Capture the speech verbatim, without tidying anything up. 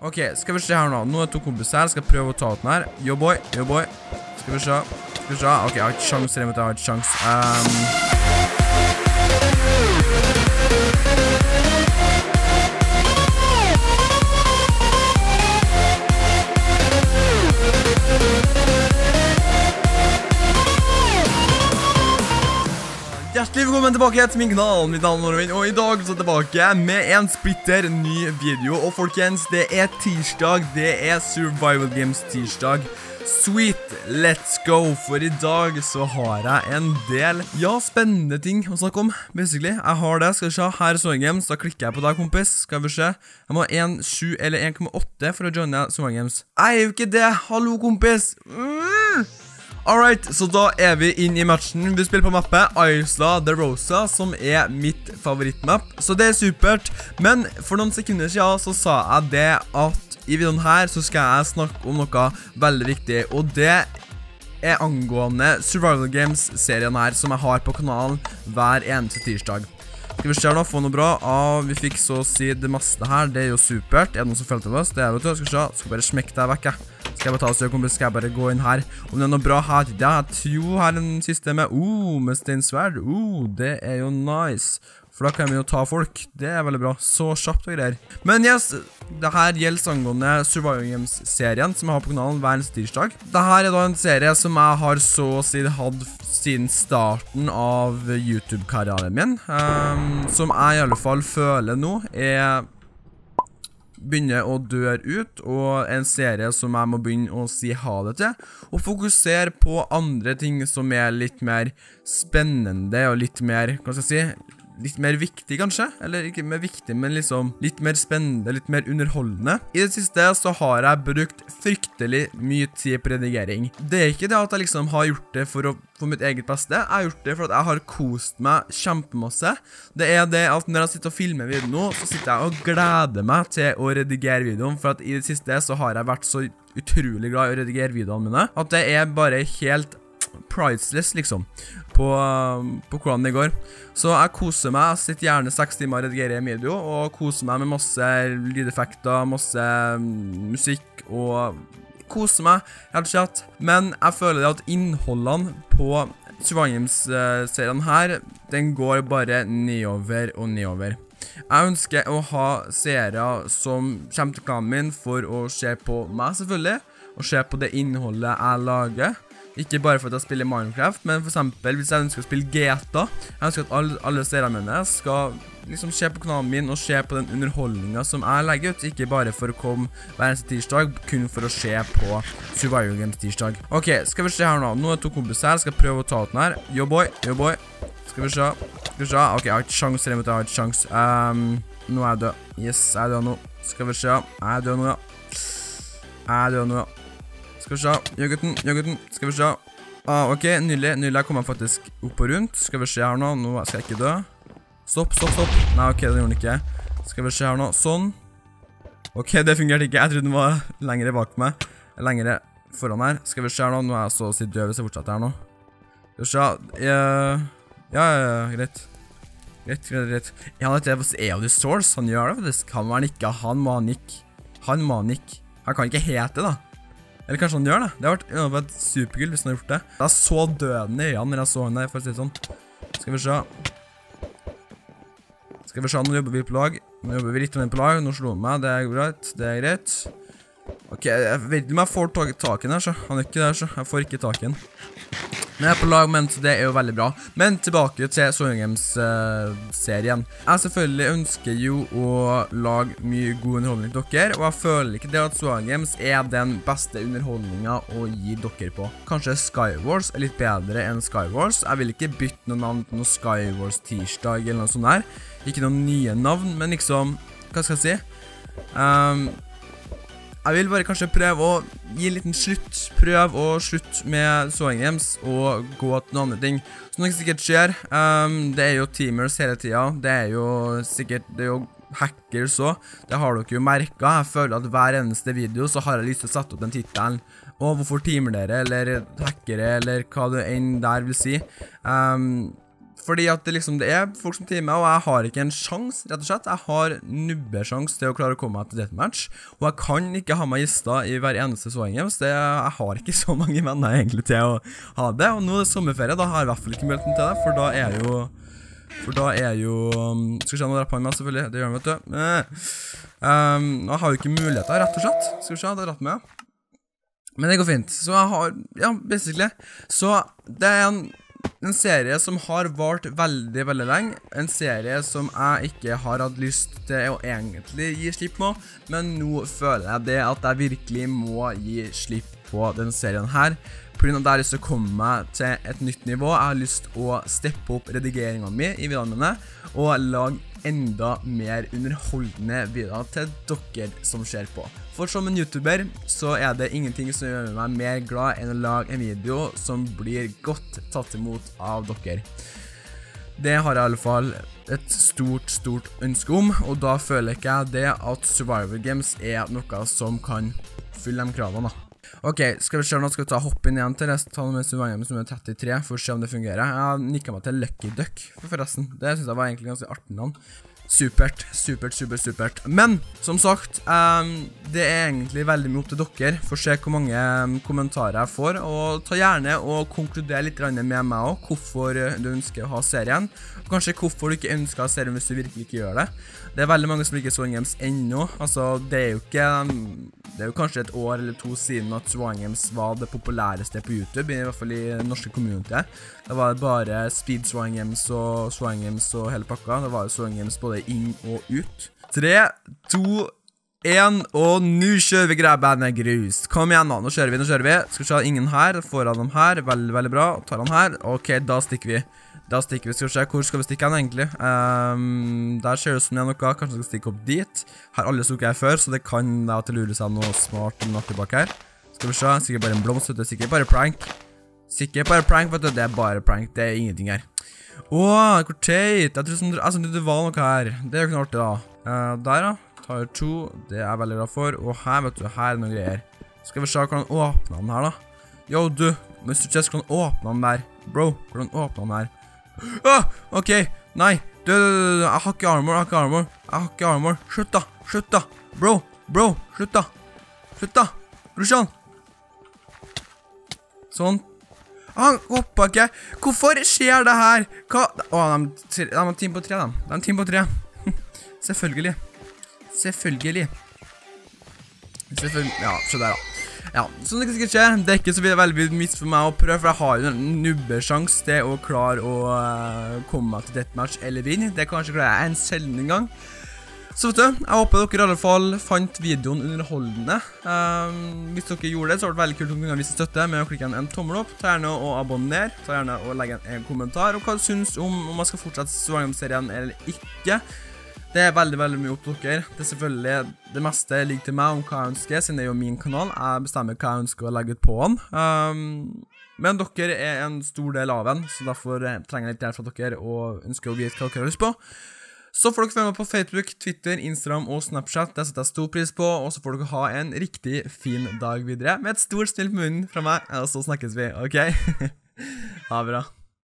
Ok, skal vi se her nå. Nå er to kompiser her. Skal jeg prøve å ta ut den her. Yo boy, yo boy. Skal vi se. Skal vi se. Ok, jeg har ikke sjans, jeg har ikke sjans. Um... Hjertelig velkommen tilbake til min kanal, mitt navn er Norvin, og i dag så er jeg tilbake med en splitter ny video. Og folkens, det er tirsdag, det er Survival Games tirsdag. Sweet, let's go! For i dag så har jeg en del, ja, spennende ting å snakke om, basically. Jeg har det, skal vi se, her er Survival Games, da klikker jeg på deg, kompis, skal vi se. Jeg må ha en komma sju eller en komma åtte for å joine Survival Games. Jeg er jo ikke det, hallo kompis! Mm. Alright, så da er vi inn i matchen. Vi spiller på mappet Isla de Rosa, som er mitt favorittmapp. Så det er supert. Men for noen sekunder siden så sa jeg det at i videoen her så skal jeg snakke om noe veldig viktig. Og det er angående Survival Games-serien her som jeg har på kanalen hver eneste tirsdag. Skal vi se nå, få noe bra. Ah, vi fikk så å si det meste her. Det er jo supert. Er det noen som følger til oss? Det er vet du. Skal vi se. Skal bare smekke deg vekk, jeg. Skal jeg bare ta oss, kompis, skal jeg bare gå inn her. Om det er noe bra her, ja, jeg tror her en siste med, oh, med steinsverd, oh, det er jo nice. For da kan vi jo ta folk, det er veldig bra, så kjapt og greier. Men yes, det her gjelder angående Survival Games-serien som jeg har på kanalen hver eneste tirsdag. Dette er da en serie som jeg har så å si hatt siden starten av YouTube-karrieren min, um, som jeg i alle fall føler nå er begynner å dør ut, og en serie som jeg må begynne å si ha det til, og fokusere på andre ting som er litt mer spennende, og litt mer, hva skal jeg si, litt mer viktig kanskje, eller ikke mer viktig, men liksom litt mer spennende, litt mer underholdende. I det siste så har jeg brukt fryktelig mye tid på redigering. Det er ikke det at jeg liksom har gjort det for å for mitt eget beste, jeg har gjort det for at jeg har kost meg kjempemasse. Det er det at når jeg sitter og filmer videoen nå, så sitter jeg og gleder meg til å redigere videoen, for at i det siste så har jeg vært så utrolig glad i å redigere videoene mine, at det er bare helt priceless liksom, på, på hvordan det går. Så jeg koser meg, jeg sitter gjerne seks timer og redigerer en video, og koser meg med masse lydeffekter, masse musikk, og koser meg, helt slett. Men jeg føler at innholdene på Survival Games-serien her, den går bare nedover og nedover. Jeg ønsker å ha serier som kommer til kanalen min for å se på meg selvfølgelig, og se på det innholdet jeg lager. Ikke bare for at jeg spiller Minecraft, men for eksempel hvis jeg ønsker å spille G T A. Jeg ønsker at alle, alle seriene mine skal liksom se på kanalen min og se på den underholdningen som jeg legger ut. Ikke bare for å komme hver eneste tirsdag, kun for å se på Survival Games tirsdag. Ok, skal vi se her nå. Nå er to kompiser her. Skal jeg prøve å ta ut den her. Yo boy, yo boy. Skal vi se. Skal vi se. Ok, jeg har ikke sjans, jeg har ikke sjans. Um, nå er jeg død. Yes, jeg er død nå. Skal vi se. Jeg er død nå, ja. Jeg er død nå, ja. Skal vi se, ja gutten, ja gutten, skal vi se. Ah, ok, nydelig, nydelig, jeg kommer faktisk opp og rundt. Skal vi se her nå, nå skal jeg ikke dø. Stopp, stopp, stopp. Nei, ok, det gjorde den ikke. Skal vi se her nå, sånn. Ok, det fungerte ikke, jeg trodde den var lengre bak meg. Lengre foran her. Skal vi se her nå, nå er jeg så å si død hvis jeg fortsetter her nå. Skal vi se, ja, ja, ja, greit. Greit, greit, greit. Ja, dette er jo The Source, han gjør det faktisk. Han var han ikke, han må han ikke. Han må han ikke. Han kan ikke hete det da. Eller kanskje han gjør det. Det har vært superkult hvis han har gjort det. Jeg så døden i øynene når jeg så han der, for å si det sånn. Skal vi se. Skal vi se, nå jobber vi på lag. Nå jobber vi litt på lag. Nå slår han meg, det er greit. Det er greit. Ok, jeg vet ikke om jeg får taken her, så. Han er ikke der, så. Jeg får ikke taken. Men jeg er på lag, men det er jo veldig bra. Men tilbake til Survival Games-serien. Uh, jeg selvfølgelig ønsker jo å lage mye god underholdning til dere, og jeg føler ikke det at Survival Games er den beste underholdningen å gi dere på. Kanskje Skywars er litt bedre enn Skywars. Jeg vil ikke bytte noen navn til noe Skywars tirsdag eller noe sånt her. Ikke noen nye navn, men liksom, hva skal jeg si? Um... Jeg vil bare kanskje prøve å gi en liten slutt, prøve å slutte med Survival Games og gå til noen andre ting. Så noe sikkert skjer, um, det er jo teamers hele tiden, det er jo sikkert, det er jo hackers også, det har dere jo merket. Jeg føler at hver eneste video så har jeg lyst til å sette opp den titelen. Og hvorfor teamer dere, eller hackere, eller hva det enn der vil si. Um, Fordi at det liksom, det er folk som timer meg, og jeg har ikke en sjans, rett og slett. Jeg har nubbesjans til å klare å komme meg til deathmatch, og jeg kan ikke ha meg gjester i hver eneste Swargames. Det, jeg har ikke så mange venner egentlig til å ha det, og nå er det sommerferie, da har jeg i hvert fall ikke muligheten til det, for da er jo, for da er jo, um, skal vi se, nå rapper han meg selvfølgelig, det gjør han, vet du. Um, jeg har jo ikke muligheter, rett og slett. Skal vi se, det er rett med. Men det går fint, så jeg har, ja, basically, så det er en En serie som har vart veldig, veldig lenge. En serie som jeg ikke har hatt lyst til å egentlig gi slipp på. Men nå føler jeg det at jeg virkelig må gi slipp på den serien her. På grunn av at jeg har lyst til å komme meg til et nytt nivå. Jeg har lyst til å steppe opp redigeringen min i videoene mine. Og lage enda mer underholdende videoer til dere som ser på. For som en YouTuber så er det ingenting som gjør meg mer glad enn å lage en video som blir godt tatt imot av dere. Det har jeg i alle fall et stort, stort ønske om, og da føler ikke jeg det at Survival Games er noe som kan fylle de kravene. Ok, skal vi se nå, skal vi ta hopp inn igjen til resten, ta noe med Survival Games nummer trettitre, for å se om det fungerer. Jeg har nikket meg til Lucky Duck, forresten. Det synes jeg var egentlig ganske artig navn. Supert, supert, supert, supert. Men, som sagt, um, det er egentlig veldig mye opp til dere, for å se hvor mange um, kommentarer jeg får, og ta gjerne og konkludere litt med meg også, hvorfor du ønsker å ha serien, og kanskje hvorfor du ikke ønsker å ha serien hvis du virkelig ikke gjør det. Det er veldig mange som liker Swan Games ennå, altså det er jo ikke, um, det er jo kanskje et år eller to siden at Swan Games var det populæreste på YouTube, i hvert fall i norske community. Det var bare Speed Swan Games og Swan Games og hele pakka, det var Swan Games både inn og ut. tre, to, en, og nå kjører vi Grabbandet grus. Kom igjen da, nå kjører vi, nå kjører vi. Skal vi se ingen her, foran dem her, veldig, veldig bra. Tar han her, ok, da stikker vi. Da stikker vi, skal vi se, hvor skal vi stikke han egentlig? Um, der ser det ut som det er noe, kanskje vi skal stikke opp dit. Her alle stukket her før, så det kan da til lure seg noe smart eller noe bak her. Skal vi se, sikkert bare en blomst, det er sikkert bare prank. Sikkert bare prank, vet du, det er bare prank, det er ingenting her. Åh, hvor teit, jeg tror som, altså, det var noe her, det er jo ikke noe artig da. Uh, der da, tar to, det er jeg veldig glad for, og her vet du, her er noen greier. Skal vi se hvordan åpner den her da. Yo du, mister Chess, hvordan åpner den der? Bro, hvordan åpner den her? Åh, ok, nei, du, du, du, du, jeg har ikke armor, jeg har ikke armor, jeg har ikke armor, slutt da, slutt da, bro, bro, slutt da, slutt da, brorsan. Sånn. Han hoppa ikke. Hvorfor skjer det her? Hva? Åh, de er team på tre, de. De er team på tre. Selvfølgelig. Selvfølgelig. Selvfølgelig. Ja, så der da. Ja, som det sikkert skjer, det er ikke så veldig mye for meg å prøve, for jeg har jo en nubbesjans til å klare å uh, komme meg til deathmatch eller vinne. Det kanskje klarer jeg en sjelden gang. Så vet du, jeg håper dere i alle fall fant videoen underholdende. Um, hvis dere gjorde det, så var det veldig kult om dere vise støtte med å klikke en, en tommel opp. Ta gjerne og abonnere, ta gjerne og legge en, en kommentar, og hva du synes om om jeg skal fortsette Swargames-serien eller ikke. Det er veldig, veldig mye opp til dere. Det er selvfølgelig, det meste ligger til meg om hva jeg ønsker, siden det er jo min kanal. Jeg bestemmer hva jeg ønsker å legge ut på den. Um, men dere er en stor del av den, så derfor trenger jeg litt hjelp fra dere og ønsker å vite hva dere har lyst på. Så får dere følge med på Facebook, Twitter, Instagram og Snapchat. Det setter jeg stor pris på, og så får dere ha en riktig fin dag videre med et stort snill på munnen fra meg, og så snakkes vi, ok? Ha det bra.